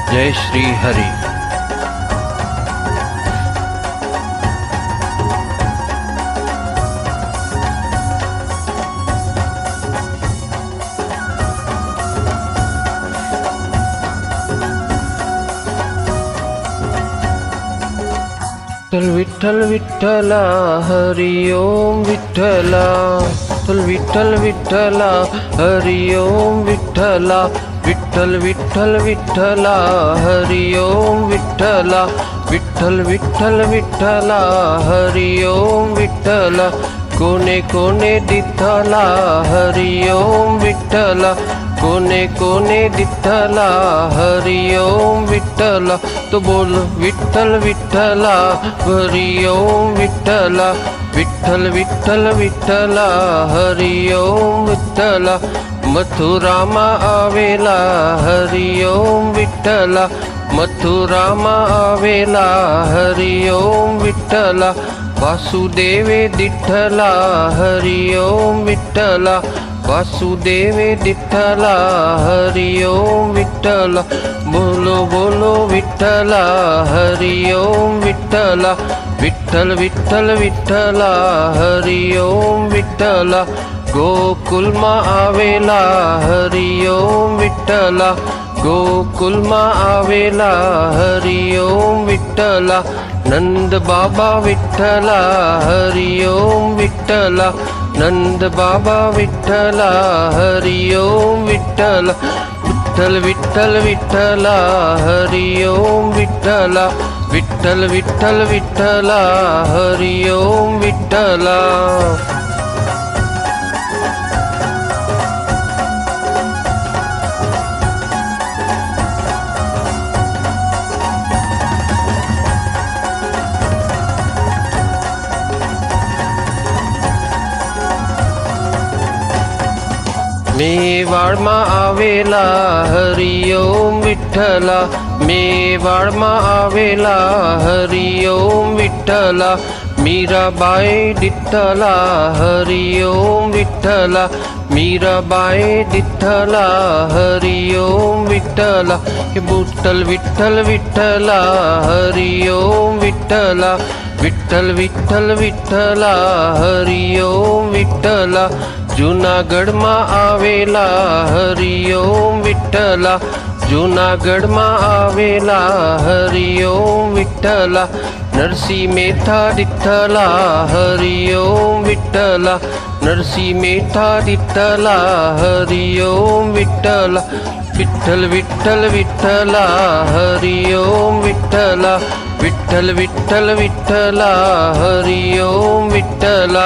जय श्री हरि। विठ्ठल विठ्ठला हरि ओम विठ्ठला, विठ्ठल विठ्ठला हरि ओम विठ्ठला, विठ्ठल विठ्ठल विठ्ठला हरि ओम विठ्ठला, विठ्ठल विठ्ठल विठ्ठला हरि ओम विठ्ठला, कोणे कोणे दिठ्ठला हरि ओम विठ्ठला, कोणे कोणे दिठ्ठला हरि ओम विठ्ठला, तो बोल विठ्ठल विठ्ठला हरि ओम विठ्ठला, विठ्ठल विठ्ठल विठ्ठला हरि ओम विठ्ठला, मथुरामा आवेला हरि ओम विठ्ठला, मथुरामा आवेला हरि ओम विठ्ठला, वासुदेवे दिठ्ठला हरि ओम विठ्ठला, वासुदेवे दिठ्ठला हरि ओम विठ्ठला, बोलो बोलो विठ्ठला हरि ओम विठ्ठला, विठ्ठल विठ्ठल विठ्ठला हरि ओम विठ्ठला, गोकुलमा आवेला हरि ओम विठ्ठला, गोकुलमा आवेला हरि ओम विठ्ठला, नंद बाबा विठ्ठला हरि ओम विठ्ठला, नंद बाबा विठ्ठला हरि ओम विठ्ठला, विठ्ठल विठ्ठल विठ्ठला हरि ओम विठ्ठला, विठ्ठल विठ्ठल विठ्ठला हरि ओम विठ्ठला। मेवाड़मा आवेला हरि ओम विठ्ठला, मेवाड़मा आवेला हरि ओम विठ्ठला, मीराबाई दिठ्ठला हरि ओम विठ्ठला, मीराबाई दिठ्ठला हरि ओम विठ्ठला, विठ्ठल विठ्ठल विठ्ठला हरि ओम विठ्ठला, विठ्ठल विठ्ठल विठ्ठला हरि ओम विठ्ठला, जूनागढ़ मा आवेला हरि ओम विठ्ठला, जूनागढ़ मा आवेला हरि ओम विठ्ठला, नरसी मेथा दिठ्ठला हरि ओम विठ्ठला, नरसी मेथा दिठ्ठला हरि ओम विठ्ठला, विठ्ठल विठ्ठल विठ्ठला हरि ओम विठ्ठला, विठ्ठल विठ्ठल विठ्ठला हरि ओम विठ्ठला।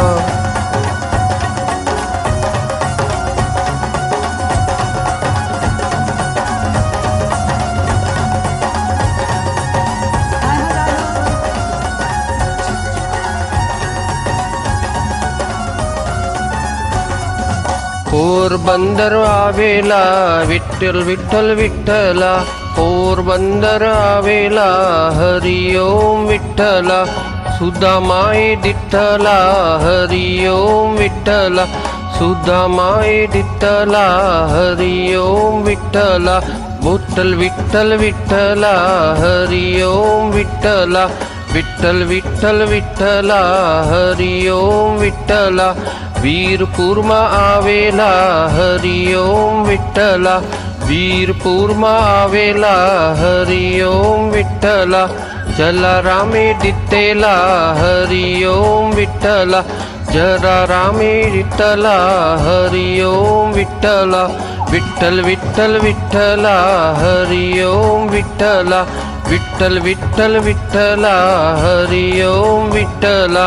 पोरबंदर आवेला विठ्ठल विठ्ठल विठ्ठला, पोरबंदर आवेला हरि ओम विठ्ठला, सुदामाई दिठ्ठला हरि ओम विठ्ठला, सुदामाई दिठ्ठला हरि ओम विठ्ठला, विठ्ठल विठ्ठल विठ्ठला हरि ओम विठ्ठला, विठ्ठल विठ्ठल विठ्ठला हरि ओम विठ्ठला, वीरपुरमा आवेला हरि ओम विठ्ठला, वीरपुरमा आवेला हरि ओम विठ्ठला, जलारामे दिठ्ठला हरि ओम विठ्ठला, जलारामे दिठ्ठला हरि ओम विठ्ठला, विठ्ठल विठ्ठल विठ्ठला हरि ओम विठ्ठला, विठ्ठल विठ्ठल विठ्ठला हरि ओम विठ्ठला।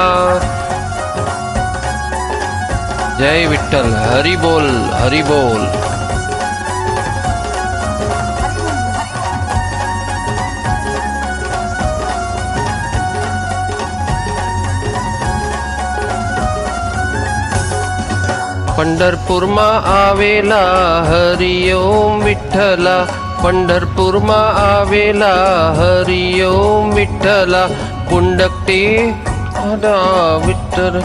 जय विठ्ठल, हरि बोल हरि बोल। पंढरपूरमा आवेला हरि ओम विठ्ठला, पंढरपूरमा आवेला हरि ओम विठ्ठला, पुंडकटे विठ्ठल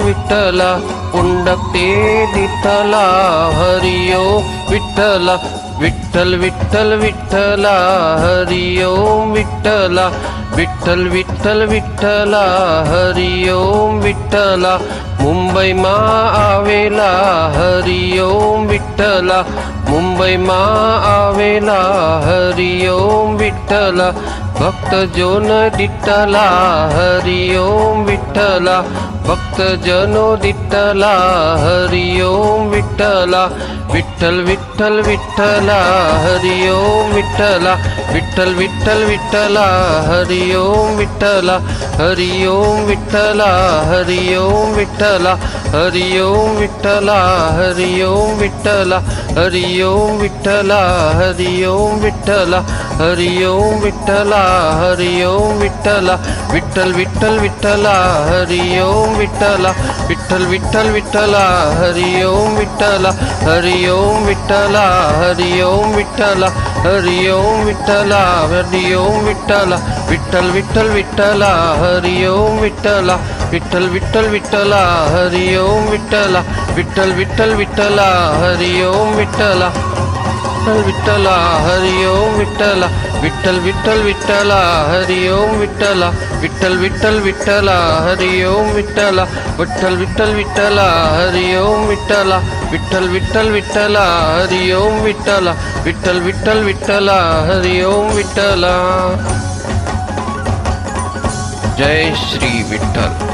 विठ्ठला, पुंडकटे दिठ्ठला हरि ओम विठ्ठला, विठ्ठल विठ्ठल विठ्ठला हरि ओम विठ्ठला विठ्ठल विठ्ठल विठ्ठला हरि ओम विठ्ठला मुंबई मा आवेला हरि ओम विठ्ठला मुंबई मा आवेला हरि ओम विठ्ठला भक्त जोन दिट्टला हरि ओम विठ्ठला भक्त जनो दिट्टला हरि ओम विठ्ठला विठ्ठल विठ्ठल विठ्ठला हरि ओम विठ्ठला विठ्ठल विठ्ठल विठ्ठला हरि ओम विठ्ठला हरि ओम विठ्ठला हरि ओम विठ्ठला हरि ओम विठ्ठला हरि ओम विठ्ठला हरि ओम विठ्ठला हरि ओम विठ्ठला हरि ओम विठ्ठला हरि ओम विठ्ठला विठ्ठल विठ्ठल विठ्ठला हरि ओम विठ्ठला विठ्ठल विठ्ठल विठ्ठला हरि ओम विठ्ठला हरि ओम विठ्ठला हरि ओम विठ्ठला हरि ओम विठ्ठला हरि ओम विठ्ठला विठ्ठल विठ्ठल विठ्ठला हरि ओम विठ्ठला विठ्ठल विठ्ठल विठ्ठला हरि ओम विठ्ठला विठ्ठल विठ्ठल विठ्ठला हरि ओम विठ्ठला विठ्ठला हरि ओम विठ्ठला विठ्ठल विठ्ठल विठ्ठला हरि ओम विठ्ठला विठ्ठल विठ्ठल विठ्ठला हरि ओम विठ्ठला विठ्ठल विठ्ठल विठ्ठला हरि ओम विठ्ठला विठ्ठल विठ्ठल विठ्ठला हरि ओम विठ्ठला विठ्ठल विठ्ठल विठ्ठला हरि ओम विठ्ठला जय श्री विठ्ठल।